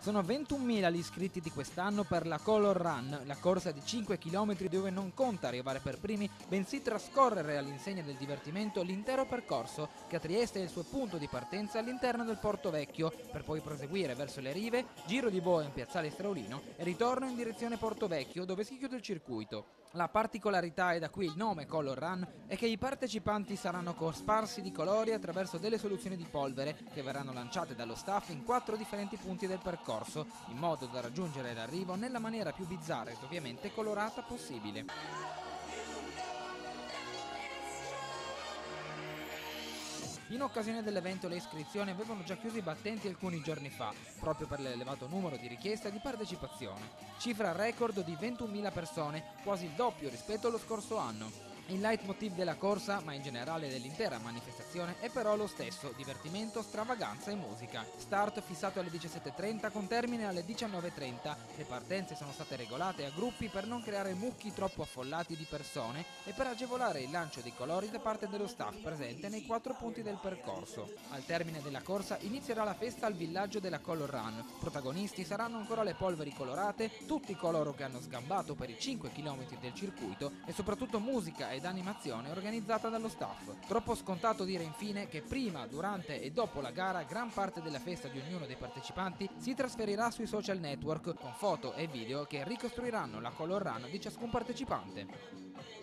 Sono 21.000 gli iscritti di quest'anno per la Color Run, la corsa di 5 km dove non conta arrivare per primi, bensì trascorrere all'insegna del divertimento l'intero percorso che a Trieste è il suo punto di partenza all'interno del Porto Vecchio, per poi proseguire verso le rive, giro di boa in piazzale Straulino e ritorno in direzione Porto Vecchio dove si chiude il circuito. La particolarità, e da qui il nome Color Run, è che i partecipanti saranno cosparsi di colori attraverso delle soluzioni di polvere che verranno lanciate dallo staff in 4 differenti punti del percorso, in modo da raggiungere l'arrivo nella maniera più bizzarra ed ovviamente colorata possibile. In occasione dell'evento le iscrizioni avevano già chiuso i battenti alcuni giorni fa, proprio per l'elevato numero di richieste di partecipazione. Cifra record di 21.000 persone, quasi il doppio rispetto allo scorso anno. Il leitmotiv della corsa, ma in generale dell'intera manifestazione, è però lo stesso: divertimento, stravaganza e musica. Start fissato alle 17:30 con termine alle 19:30. Le partenze sono state regolate a gruppi per non creare mucchi troppo affollati di persone e per agevolare il lancio dei colori da parte dello staff presente nei 4 punti del percorso. Al termine della corsa inizierà la festa al villaggio della Color Run. Protagonisti saranno ancora le polveri colorate, tutti coloro che hanno sgambato per i 5 km del circuito e soprattutto musica ed animazione organizzata dallo staff. Troppo scontato dire infine che prima, durante e dopo la gara gran parte della festa di ognuno dei partecipanti si trasferirà sui social network con foto e video che ricostruiranno la Color Run di ciascun partecipante.